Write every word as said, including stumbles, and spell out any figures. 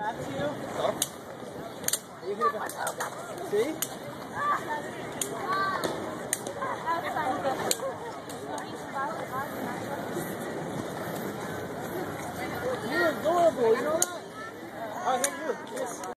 Back to you. Huh? You hit it back. See? You're adorable, you know